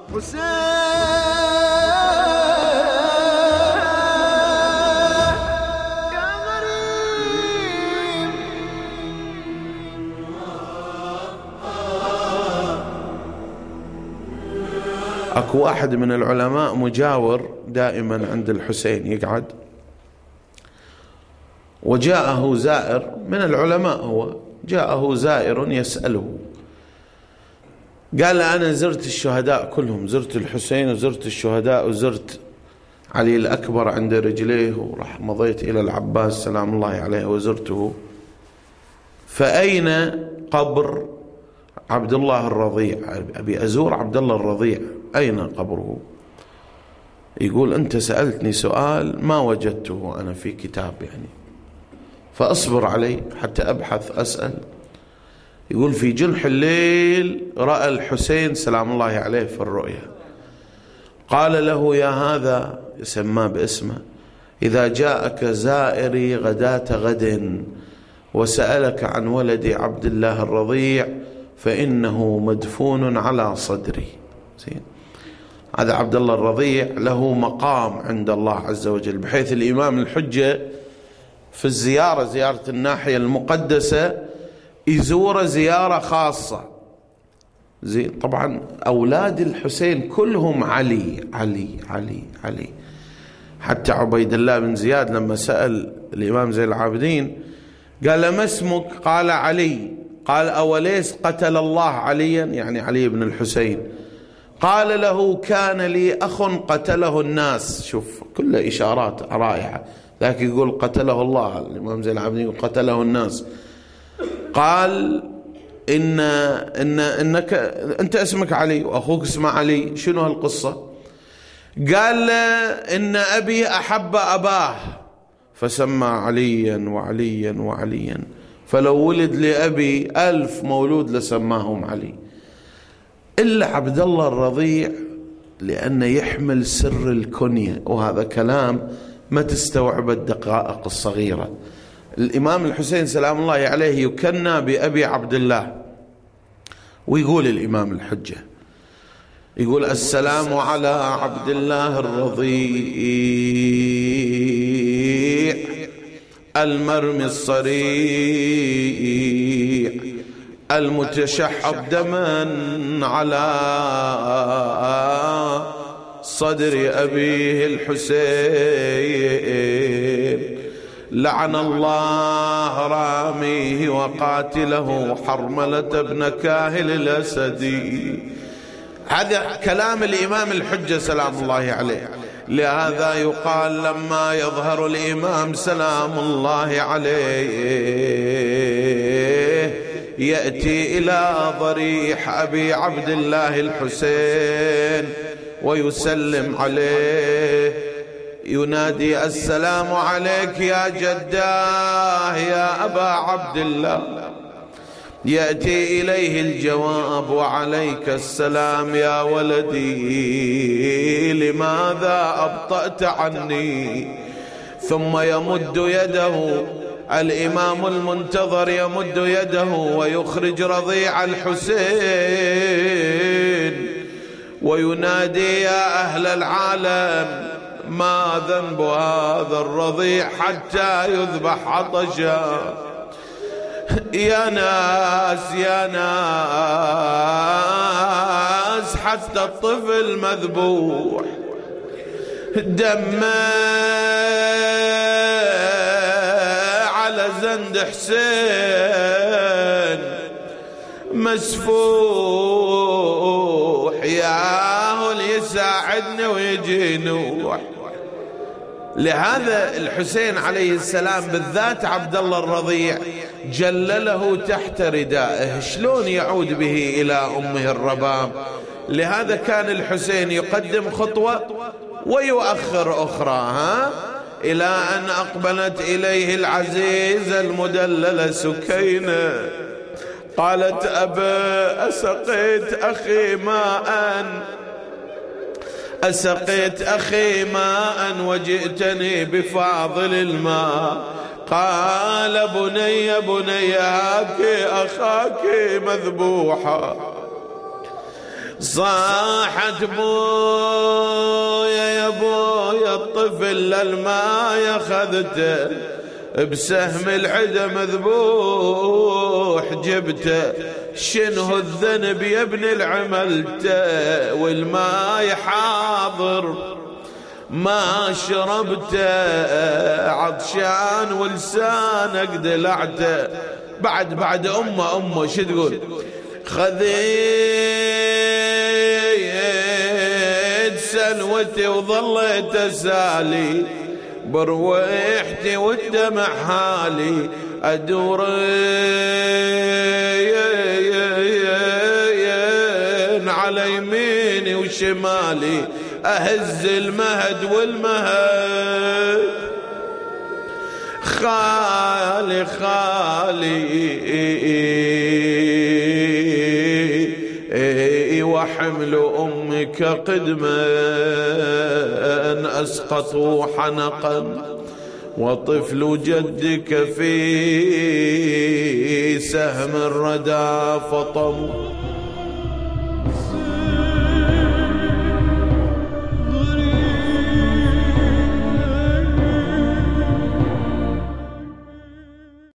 اكو واحد من العلماء مجاور دائما عند الحسين يقعد، وجاءه زائر من العلماء، هو جاءه زائر يسأله، قال أنا زرت الشهداء كلهم، زرت الحسين وزرت الشهداء وزرت علي الأكبر عند رجليه، وراح مضيت إلى العباس سلام الله عليه وزرته، فأين قبر عبد الله الرضيع؟ أبي أزور عبد الله الرضيع، أين قبره؟ يقول أنت سألتني سؤال ما وجدته أنا في كتاب يعني، فأصبر علي حتى أبحث أسأل. يقول في جنح الليل رأى الحسين سلام الله عليه في الرؤيا، قال له يا هذا، يسمى باسمه، إذا جاءك زائري غداة غد وسألك عن ولدي عبد الله الرضيع فإنه مدفون على صدري. زين، هذا عبد الله الرضيع له مقام عند الله عز وجل، بحيث الإمام الحجة في الزيارة، زيارة الناحية المقدسة، يزور زيارة خاصة. زين، طبعا أولاد الحسين كلهم علي علي علي علي، حتى عبيد الله بن زياد لما سأل الإمام زين العابدين قال ما اسمك؟ قال علي. قال أوليس قتل الله عليا، يعني علي بن الحسين؟ قال له كان لي أخ قتله الناس. شوف كل إشارات رائعة، ذاك يقول قتله الله، الإمام زين العابدين يقول قتله الناس. قال إنك أنت اسمك علي وأخوك اسمه علي، شنو هالقصة؟ قال إن أبي أحب أباه فسمى عليا وعليا وعليا، فلو ولد لأبي 1000 مولود لسماهم علي، إلا عبد الله الرضيع لأنه يحمل سر الكنية، وهذا كلام ما تستوعب الدقائق الصغيرة. الإمام الحسين سلام الله عليه يكنى بأبي عبد الله، ويقول الإمام الحجة، يقول السلام على عبد الله الرضيع المرمي الصريع المتشحب دما على صدر أبيه الحسين، لعن الله راميه وقاتله حرملة بن كاهل الأسدي. هذا كلام الإمام الحجة سلام الله عليه. لهذا يقال لما يظهر الإمام سلام الله عليه يأتي إلى ضريح أبي عبد الله الحسين ويسلم عليه، ينادي السلام عليك يا جداه يا أبا عبد الله، يأتي إليه الجواب وعليك السلام يا ولدي، لماذا أبطأت عني؟ ثم يمد يده الإمام المنتظر، يمد يده ويخرج رضيع الحسين وينادي يا أهل العالم ما ذنب هذا الرضيع حتى يذبح عطشا؟ يا ناس يا ناس، حتى الطفل مذبوح، دمه على زند حسين مسفوح، ياهو اللي يساعدنا ويجي نوح. لهذا الحسين عليه السلام بالذات عبد الله الرضيع جلله تحت ردائه، شلون يعود به إلى أمه الرباب؟ لهذا كان الحسين يقدم خطوة ويؤخر أخرى، إلى أن أقبلت إليه العزيزة المدللة سكينة، قالت أبا أسقيت أخي ماء، أسقيت أخي ماء وجئتني بفاضل الماء؟ قال بني بني هاك أخاك مذبوحا، صاحت بويا يا بويا الطفل للما أخذته بسهم العدا مذبوح جبته شنه الذنب يا ابن العملته والماي حاضر ما شربته عطشان ولسانك دلعته بعد أمه شو تقول خذيت سلوتي وظليت أسالي برويحتي والدمع حالي أدور على يميني وشمالي أهز المهد والمهد خالي وحمل أمك قدما أسقطوا حنقا وطفل جدك في سهم الردى فطم